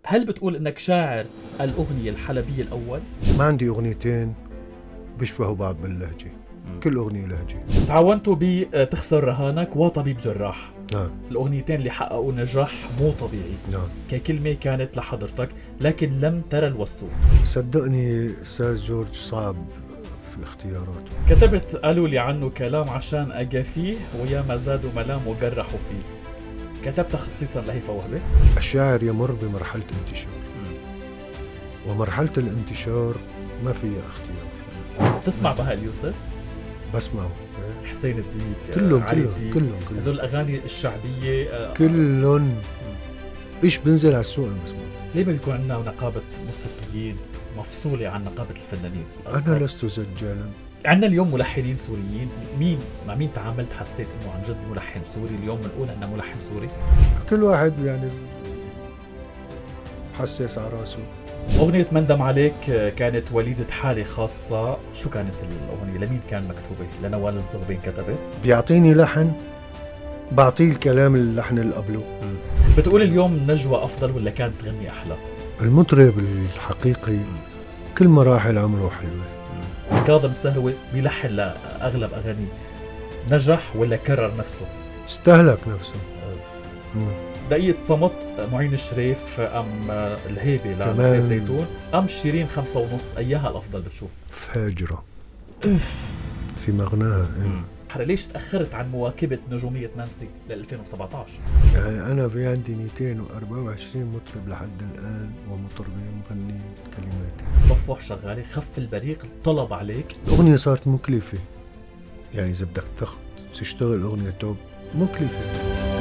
هل بتقول انك شاعر الأغنية الحلبية الأول؟ ما عندي أغنيتين بيشبهوا بعض باللهجة. كل أغنية لهجة. تعاونتوا بتخسر رهانك وطبيب جراح. نعم. الأغنيتين اللي حققوا نجاح مو طبيعي. نعم. ككلمة كانت لحضرتك لكن لم ترى الوصول. صدقني أستاذ جورج صعب في اختياراته. كتبت قالوا لي عنه كلام عشان أجا فيه ويا ما زادوا ملام وجرحوا فيه. كتبتها خصيصا لهيفا وهبة. الشاعر يمر بمرحلة انتشار، ومرحلة الانتشار ما فيها اختيار. تسمع بهاء اليوسف؟ بسمعه. حسين الديك، كلهم علي الديك، كلهم هدول الأغاني الشعبية كلهم إيش بنزل على السوق أنا بسمعه. ليه ما بيكون عندنا نقابة موسيقيين مفصولة عن نقابة الفنانين؟ أنا لست زجالا. عندنا اليوم ملحنين سوريين. مع مين تعاملت حسيت إنه عن جد ملحن سوري اليوم بنقول إنه ملحن سوري؟ كل واحد يعني حسس على راسه. أغنية مندم عليك كانت وليدة حالة خاصة. شو كانت الأغنية؟ لمين كان مكتوبة؟ لنوال الزغبين كتبت؟ بيعطيني لحن بعطيه الكلام اللحن اللي قبله. بتقول اليوم نجوى أفضل ولا كانت تغني أحلى؟ المطرب الحقيقي كل مراحل عمره حلوة. كاظم السهروي بيلحن لأغلب أغانيه، نجح ولا كرر نفسه؟ استهلك نفسه. دقيقة صمت معين الشريف أم الهيبة لسيف زيتون أم شيرين 5:30 أيها الأفضل بتشوف؟ فاجرة في مغناها. ليش تأخرت عن مواكبة نجومية نانسي ل 2017؟ يعني أنا في عندي 224 مطرب لحد الآن ومطربين مغنين كلماتي. الصفوح شغالة، خف البريق، طلب عليك. الأغنية صارت مكلفة، يعني إذا بدك تشتغل أغنية توب مكلفة.